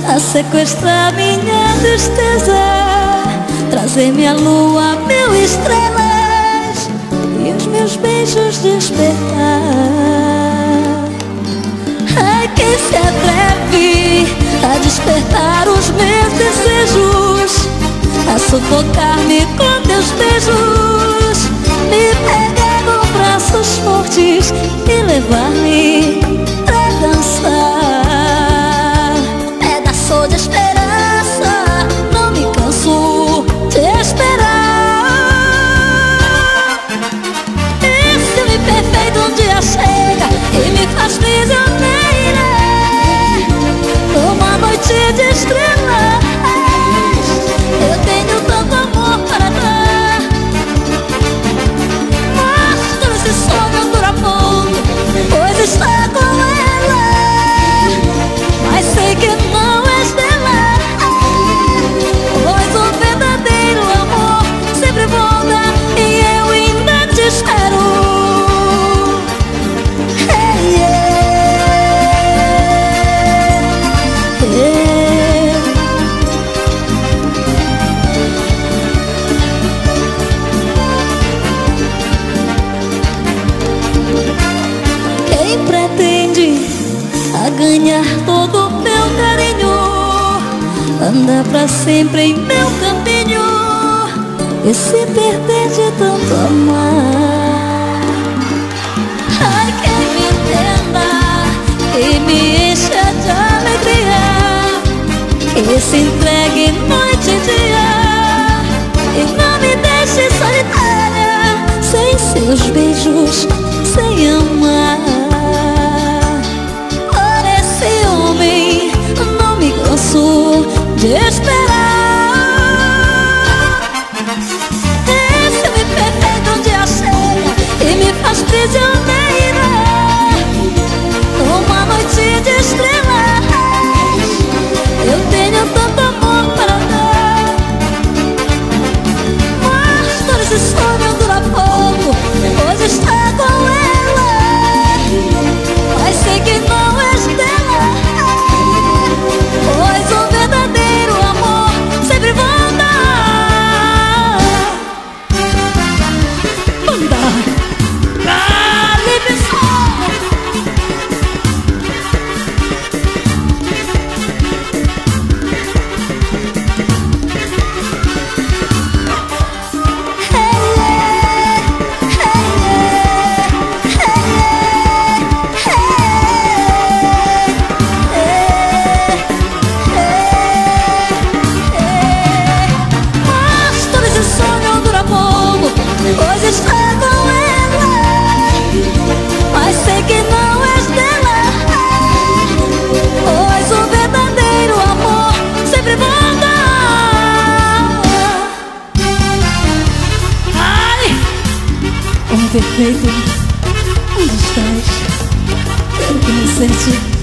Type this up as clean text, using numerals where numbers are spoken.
a sequestrar minha tristeza, trazer minha lua, mil estrelas e os meus beijos despertar. Ai, quem se atreve a despertar os meus desejos, a sufocar-me com teus beijos, me pegar com braços fortes e levar-me pra dançar. Pedaço de esperança, não me canso de esperar. E se o imperfeito um dia chega e me faz prisioneira numa noite de estrelas, eu tenho tanto amor para dar. Mas todo esse sonho dura pouco, pois está com ela, mas sei que não és dela. Pois o verdadeiro amor sempre volta e eu ainda te espero. Hey, yeah. Yeah. Quem pretende a ganhar todo o meu carinho, anda pra sempre em meu caminho e se perder de tanto amar. Ai, quem me entenda, quem me encha de alegria, que se entregue noite e dia e não me deixe solitária, sem seus beijos, sem amar. Por esse homem não me canso de esperar. Esse me perfeito um dia chega e me faz prisioneira numa noite de estrelas. Eu tenho tanto amor para dar, mas todo esse sonho dura pouco, pois está com ela, mas sei que não és dela. Pois o verdadeiro amor sempre volta. Manda livre som. Pois está com ela, mas sei que não és dela. Pois o verdadeiro amor sempre volta. Ai, homem perfeito, onde estás? Quero conhecer-te.